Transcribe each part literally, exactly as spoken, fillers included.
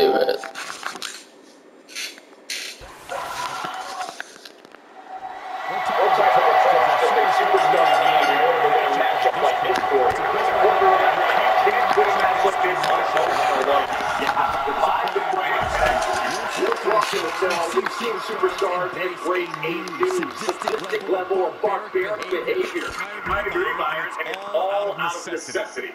do it. Superstars and great A two, sadistic level of barbaric behavior. I agree, Myers, and it's all out of necessity.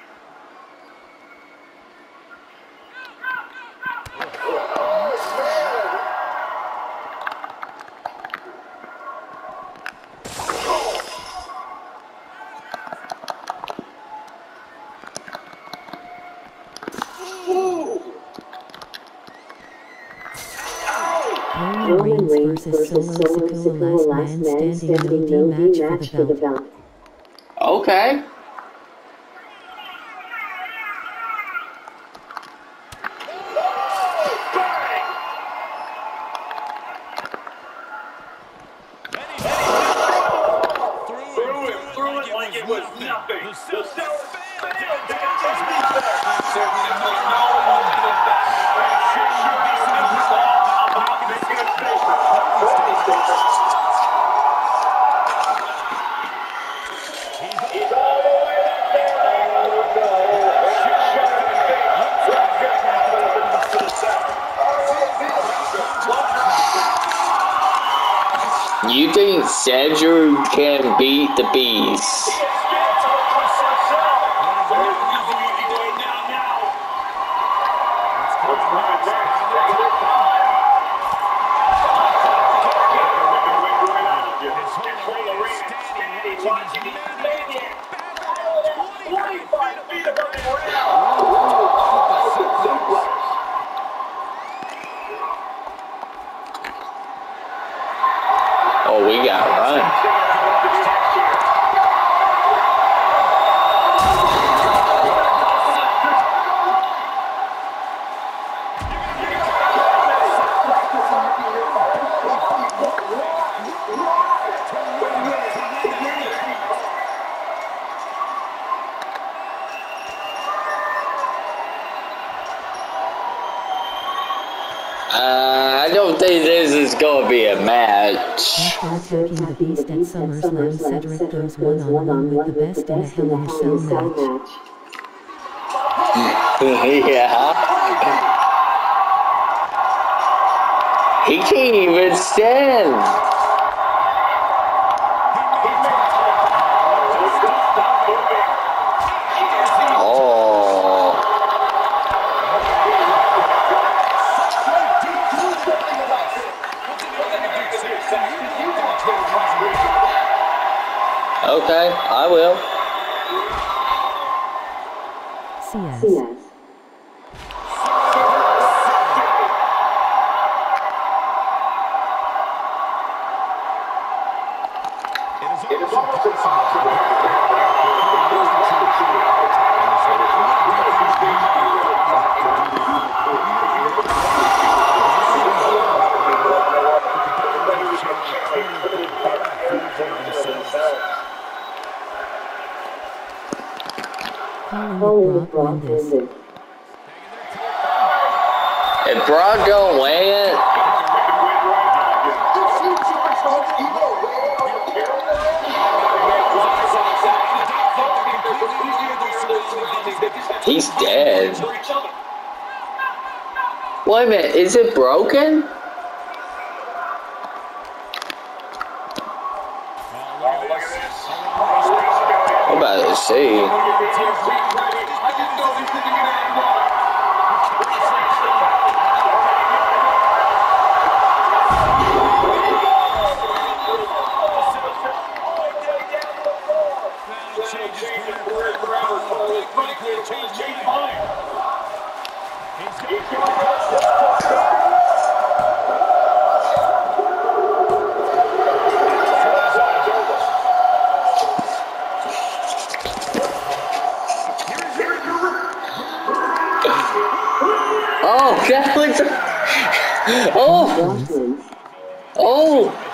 Roman Reigns versus Solo Sikoa, last man standing, no D match for the belt. Okay. Threw it, threw it like it was nothing. The South failed to defense. Certainly no knowing that. You think Cedric can beat the Beast? Oh, we got run. Uh, I don't think this is going to be a match. After attacking the Beast at SummerSlam, Cedric goes one-on-one with the Best in a Hell in a Cell match. Yeah. He can't even stand. Okay, I will. C S. C S. Calling Brock win this. If Brock don't win it, he's dead. Wait a minute, is it broken? I'm about to see. Oh, that was. Oh! Oh!